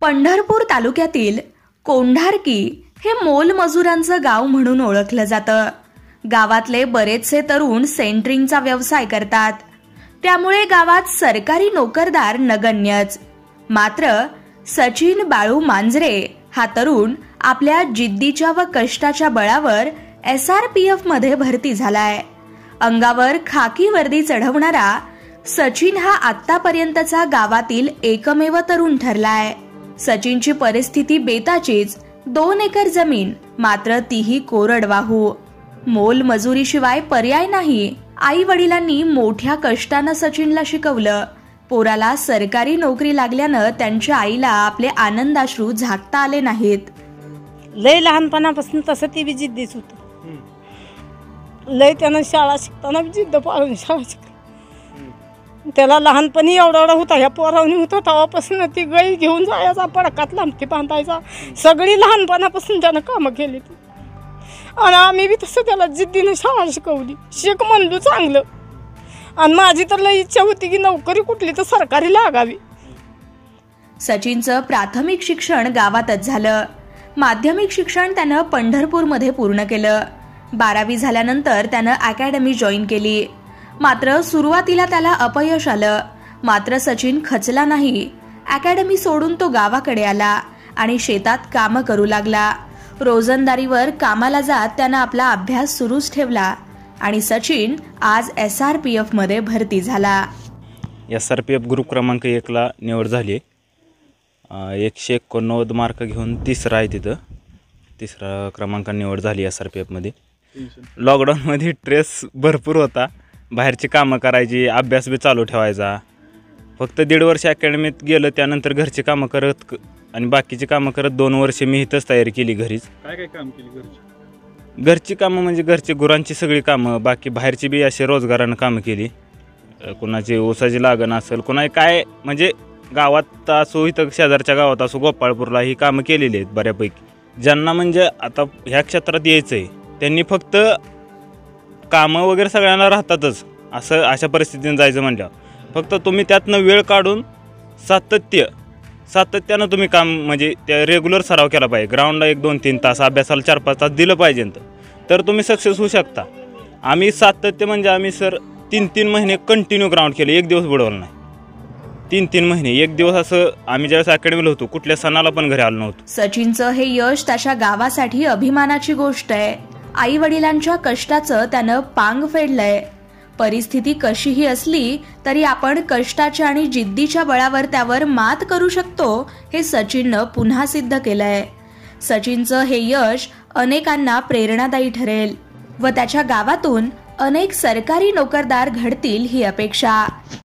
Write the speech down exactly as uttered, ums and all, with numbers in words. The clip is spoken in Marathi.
पंढरपूर तालुक्यातील कोंढारकी हे मोलमजुरांचं गाव म्हणून ओळखलं जातं। गावातले बरेचसे तरुण सेंटरिंगचा व्यवसाय करतात, त्यामुळे गावात सरकारी नोकरदार नगण्यच। मात्र सचिन बाळू मांजरे हा तरुण आपल्या जिद्दीच्या व कष्टाच्या बळावर एस आर पी एफ मध्ये भरती झालाय। अंगावर खाकी वर्दी चढवणारा सचिन हा आतापर्यंतचा गावातील एकमेव तरुण ठरलाय। सचिनची परिस्थिती बेताचीच, दोन एकर जमीन, मात्र तीही कोरडवाहू। मोल मजुरीशिवाय पर्याय नाही। आई वडिलांनी मोठ्या कष्टानं सचिनला शिकवलं। पोराला सरकारी नोकरी लागल्यानं त्यांच्या आईला आपले आनंदाश्रू झाकता आले नाहीत। लय लहानपणापासून तसं ती बी जिद्दीच होतं। लय त्यानं शाळा शिकताना बी जिद्द पाळून शाळा शिकली। त्याला लहानपणी एवढा एवढा होता, ह्या पोरावणी होता तेव्हापासून ती गाई घेऊन जायचा, पडकात लांबती बांधायचा, सगळी लहानपणापासून त्यानं कामं केली ती। आणि आम्ही बी तसं त्याला जिद्दीनं शाळा शिकवली, शिक म्हणलो चांगलं। आणि माझी तर लई इच्छा होती की नोकरी कुठली तर सरकारी लागावी। सचिनचं प्राथमिक शिक्षण गावातच झालं। माध्यमिक शिक्षण त्यानं पंढरपूरमध्ये पूर्ण केलं। बारावी झाल्यानंतर त्यानं अकॅडमी जॉईन केली, मात्र सुरुवातीला त्याला अपयश आलं। मात्र सचिन खचला नाही। अकॅडमी सोडून तो गावाकडे आला आणि शेतात कामं करू लागला। रोजंदारीवर कामाला जात त्यानं आपला अभ्यास सुरूच ठेवला आणि सचिन आज एस आर पी एफ मध्ये भरती झाला। S R P F group क्रमांक एक ला निवड झाली। एकशे एकोणनव्वद मार्क घेऊन तिसरा आहे, तिथं तिसरा क्रमांकाने निवड झाली एस आर पी एफ मध्ये। लॉकडाऊनमध्ये स्ट्रेस भरपूर होता, बाहेरची कामं करायची, अभ्यास बी चालू ठेवायचा। फक्त दीड वर्ष अकॅडमीत गेलं, त्यानंतर घरची कामं करत आणि बाकीची कामं करत दोन वर्ष मी इथंच तयारी केली घरीच। काय काय काम केली घरची? घरची कामं म्हणजे घरची गुरांची सगळी कामं, बाकी बाहेरची बी असे रोजगारानं कामं केली। कुणाची ऊसाची लागण असेल, कुणा काय म्हणजे गावात असो, इथं शेजारच्या गावात असो, गोपाळपूरला ही कामं केलेली आहेत बऱ्यापैकी। ज्यांना म्हणजे आता ह्या क्षेत्रात यायचं आहे त्यांनी फक्त कामं वगैरे सगळ्यांना राहतातच, असं अशा परिस्थितीने जायचं म्हणल्यावर फक्त तुम्ही त्यातनं वेळ काढून सातत्य सातत्यानं तुम्ही काम म्हणजे त्या रेग्युलर सराव केला पाहिजे। ग्राउंडला एक दोन तीन तास, अभ्यासाला चार पाच तास दिलं पाहिजे, तर तुम्ही सक्सेस होऊ शकता। आम्ही सातत्य म्हणजे आम्ही सर तीन तीन महिने कंटिन्यू ग्राउंड केले, एक दिवस बुडवलं नाही। तीन तीन महिने एक दिवस असं आम्ही ज्यावेळेस अकॅडमीला होतो कुठल्या सणाला पण घरी आलो नव्हतो। सचिनचं हे यश त्याच्या गावासाठी अभिमानाची गोष्ट आहे। आई वडिलांच्या कष्टाचं त्यानं पांग फेडलंय। परिस्थिती कशीही असली तरी आपण कष्टाच्या आणि जिद्दीच्या बळावर त्यावर मात करू शकतो, हे सचिननं पुन्हा सिद्ध केलंय। सचिनचं हे यश अनेकांना प्रेरणादायी ठरेल व त्याच्या गावातून अनेक सरकारी नोकरदार घडतील ही अपेक्षा।